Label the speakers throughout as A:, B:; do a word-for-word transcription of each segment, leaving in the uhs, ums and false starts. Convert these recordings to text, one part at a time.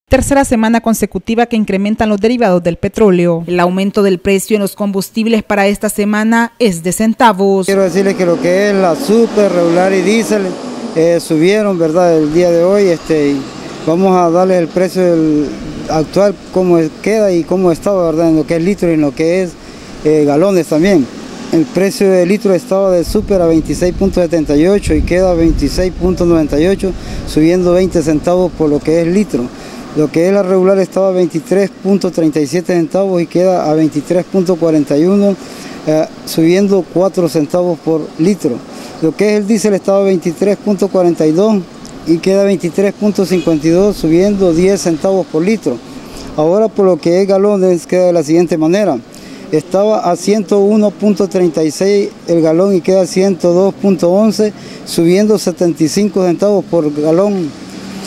A: Tercera semana consecutiva que incrementan los derivados del petróleo. El aumento del precio en los combustibles para esta semana es de centavos.
B: Quiero decirles que lo que es la super, regular y diésel eh, subieron, ¿verdad?, el día de hoy. Este, y vamos a darles el precio del actual, cómo queda y cómo estaba, ¿verdad?, en lo que es litro y en lo que es eh, galones también. El precio del litro estaba de super a veintiséis punto setenta y ocho y queda a veintiséis punto noventa y ocho, subiendo veinte centavos por lo que es litro. Lo que es la regular estaba a veintitrés punto treinta y siete centavos y queda a veintitrés punto cuarenta y uno, eh, subiendo cuatro centavos por litro. Lo que es el diésel estaba a veintitrés punto cuarenta y dos y queda a veintitrés punto cincuenta y dos, subiendo diez centavos por litro. Ahora por lo que es galones queda de la siguiente manera. Estaba a ciento uno punto treinta y seis el galón y queda a ciento dos punto once, subiendo setenta y cinco centavos por galón.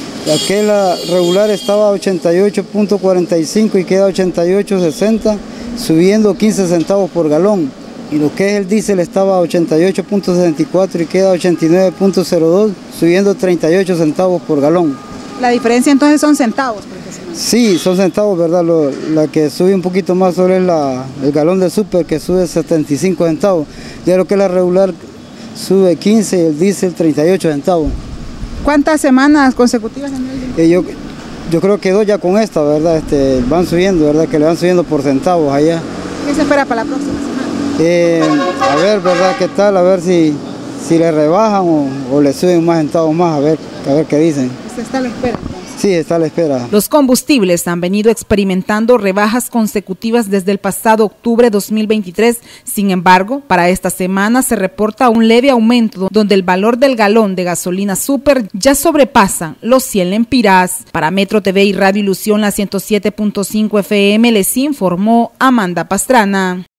B: Aquella regular estaba a ochenta y ocho punto cuarenta y cinco y queda a ochenta y ocho punto sesenta, subiendo quince centavos por galón. Y lo que es el diésel estaba a ochenta y ocho punto sesenta y cuatro y queda a ochenta y nueve punto cero dos, subiendo treinta y ocho centavos por galón.
A: La diferencia entonces son centavos.
B: Sí, son centavos, ¿verdad? Lo, la que sube un poquito más sobre es la, el galón de super, que sube setenta y cinco centavos. De lo que la regular sube quince y el diésel treinta y ocho centavos.
A: ¿Cuántas semanas consecutivas en el
B: eh, yo, yo creo que dos ya con esta, ¿verdad? Este, van subiendo, ¿verdad? Que le van subiendo por centavos allá.
A: ¿Qué se espera para la próxima semana?
B: Eh, a ver, ¿verdad? ¿Qué tal? A ver si, si le rebajan o, o le suben más centavos más, a ver, a ver qué dicen.
A: ¿Usted está a la espera?
B: Sí, está a la espera.
A: Los combustibles han venido experimentando rebajas consecutivas desde el pasado octubre de dos mil veintitrés. Sin embargo, para esta semana se reporta un leve aumento donde el valor del galón de gasolina super ya sobrepasa los cien lempiras. Para Metro T V y Radio Ilusión, la ciento siete punto cinco F M, les informó Amanda Pastrana.